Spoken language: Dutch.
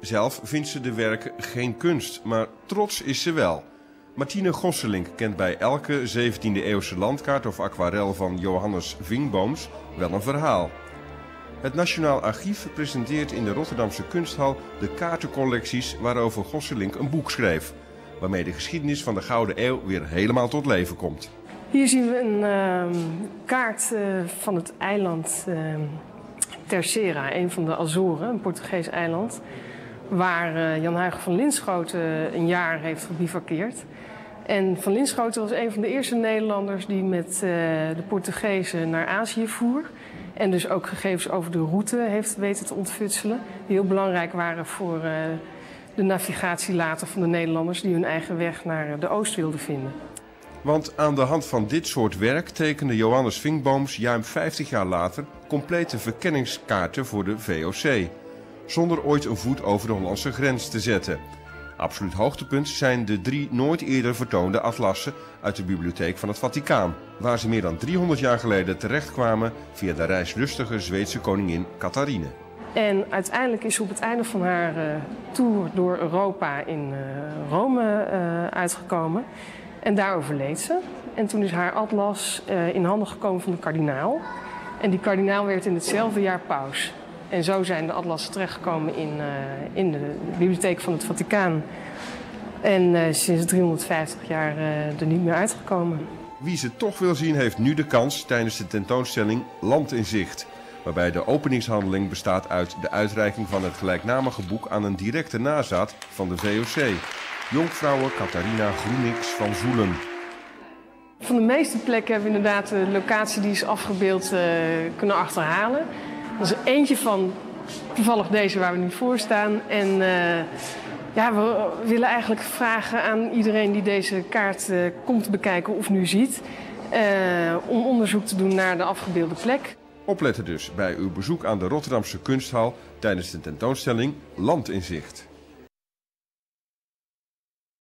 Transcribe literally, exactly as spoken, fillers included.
Zelf vindt ze de werken geen kunst, maar trots is ze wel. Martine Gosselink kent bij elke zeventiende-eeuwse landkaart of aquarel van Johannes Vingbooms wel een verhaal. Het Nationaal Archief presenteert in de Rotterdamse Kunsthal de kaartencollecties waarover Gosselink een boek schreef, waarmee de geschiedenis van de Gouden Eeuw weer helemaal tot leven komt. Hier zien we een uh, kaart uh, van het eiland uh, Terceira, een van de Azoren, een Portugees eiland, waar uh, Jan Huyghen van Linschoten een jaar heeft gebivakkeerd. En Van Linschoten was een van de eerste Nederlanders die met uh, de Portugezen naar Azië voer. En dus ook gegevens over de route heeft weten te ontfutselen. Die heel belangrijk waren voor uh, de navigatie later van de Nederlanders die hun eigen weg naar de oost wilden vinden. Want aan de hand van dit soort werk tekende Johannes Vingbooms ruim vijftig jaar later complete verkenningskaarten voor de V O C. Zonder ooit een voet over de Hollandse grens te zetten. Absoluut hoogtepunt zijn de drie nooit eerder vertoonde atlassen uit de bibliotheek van het Vaticaan, waar ze meer dan driehonderd jaar geleden terechtkwamen via de reislustige Zweedse koningin Catharine. En uiteindelijk is ze op het einde van haar uh, tour door Europa in uh, Rome uh, uitgekomen. En daar overleed ze. En toen is haar atlas uh, in handen gekomen van de kardinaal. En die kardinaal werd in hetzelfde jaar paus. En zo zijn de atlassen terechtgekomen in, uh, in de bibliotheek van het Vaticaan. En uh, sinds driehonderdvijftig jaar uh, er niet meer uitgekomen. Wie ze toch wil zien heeft nu de kans tijdens de tentoonstelling Land in Zicht. Waarbij de openingshandeling bestaat uit de uitreiking van het gelijknamige boek aan een directe nazaat van de V O C. Jonkvrouwe Catharina Groenix van Zoelen. Van de meeste plekken hebben we inderdaad de locatie die is afgebeeld uh, kunnen achterhalen. Dat is er eentje van, toevallig deze waar we nu voor staan. En uh, ja, we willen eigenlijk vragen aan iedereen die deze kaart uh, komt bekijken of nu ziet, uh, om onderzoek te doen naar de afgebeelde plek. Opletten dus bij uw bezoek aan de Rotterdamse Kunsthal tijdens de tentoonstelling Land in Zicht.